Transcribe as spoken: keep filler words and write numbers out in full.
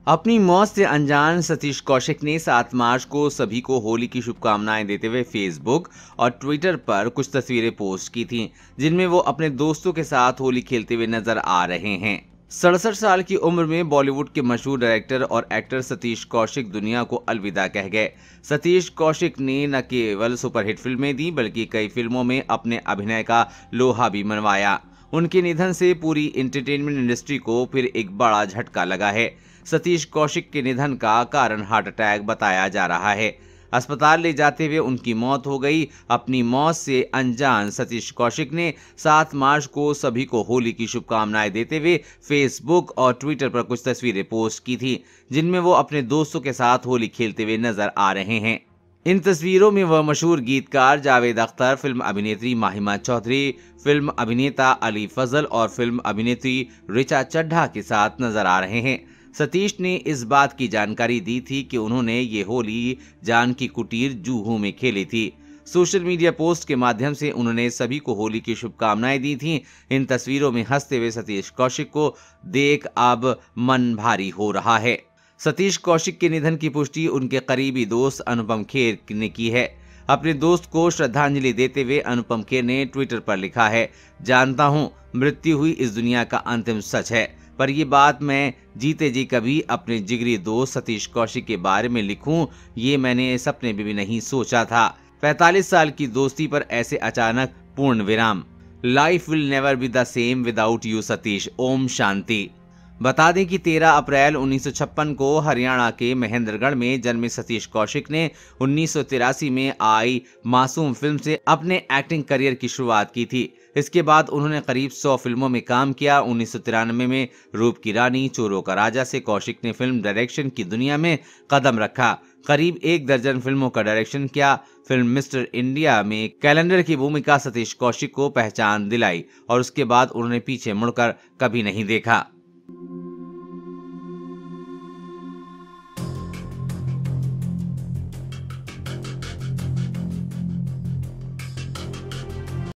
अपनी मौत से अनजान सतीश कौशिक ने सात मार्च को सभी को होली की शुभकामनाएं देते हुए फेसबुक और ट्विटर पर कुछ तस्वीरें पोस्ट की थीं, जिनमें वो अपने दोस्तों के साथ होली खेलते हुए नजर आ रहे हैं। सड़सठ साल की उम्र में बॉलीवुड के मशहूर डायरेक्टर और एक्टर सतीश कौशिक दुनिया को अलविदा कह गए। सतीश कौशिक ने न केवल सुपरहिट फिल्में दी, बल्कि कई फिल्मों में अपने अभिनय का लोहा भी मनवाया। उनके निधन से पूरी एंटरटेनमेंट इंडस्ट्री को फिर एक बड़ा झटका लगा है। सतीश कौशिक के निधन का कारण हार्ट अटैक बताया जा रहा है। अस्पताल ले जाते हुए उनकी मौत हो गई। अपनी मौत से अनजान सतीश कौशिक ने सात मार्च को सभी को होली की शुभकामनाएं देते हुए फेसबुक और ट्विटर पर कुछ तस्वीरें पोस्ट की थी, जिनमें वो अपने दोस्तों के साथ होली खेलते हुए नजर आ रहे हैं। इन तस्वीरों में वह मशहूर गीतकार जावेद अख्तर, फिल्म अभिनेत्री माहिमा चौधरी, फिल्म अभिनेता अली फजल और फिल्म अभिनेत्री ऋचा चड्ढा के साथ नजर आ रहे हैं। सतीश ने इस बात की जानकारी दी थी कि उन्होंने ये होली जानकी कुटीर जुहू में खेली थी। सोशल मीडिया पोस्ट के माध्यम से उन्होंने सभी को होली की शुभकामनाएं दी थीं। इन तस्वीरों में हंसते हुए सतीश कौशिक को देख अब मन भारी हो रहा है। सतीश कौशिक के निधन की पुष्टि उनके करीबी दोस्त अनुपम खेर ने की है। अपने दोस्त को श्रद्धांजलि देते हुए अनुपम खेर ने ट्विटर पर लिखा है, जानता हूं मृत्यु हुई इस दुनिया का अंतिम सच है, पर ये बात मैं जीते जी कभी अपने जिगरी दोस्त सतीश कौशिक के बारे में लिखूं, ये मैंने सपने में भी नहीं सोचा था। पैंतालीस साल की दोस्ती पर ऐसे अचानक पूर्ण विराम। Life will never be the same without you Satish, ओम शांति। बता दें कि तेरह अप्रैल उन्नीस सौ छप्पन को हरियाणा के महेंद्रगढ़ में जन्मे सतीश कौशिक ने उन्नीस सौ तिरासी में आई मासूम फिल्म से अपने एक्टिंग करियर की शुरुआत की थी। इसके बाद उन्होंने करीब सौ फिल्मों में काम किया। उन्नीस सौ तिरानवे में रूप की रानी, चोरों का राजा से कौशिक ने फिल्म डायरेक्शन की दुनिया में कदम रखा। करीब एक दर्जन फिल्मों का डायरेक्शन किया। फिल्म मिस्टर इंडिया में कैलेंडर की भूमिका सतीश कौशिक को पहचान दिलाई और उसके बाद उन्होंने पीछे मुड़कर कभी नहीं देखा।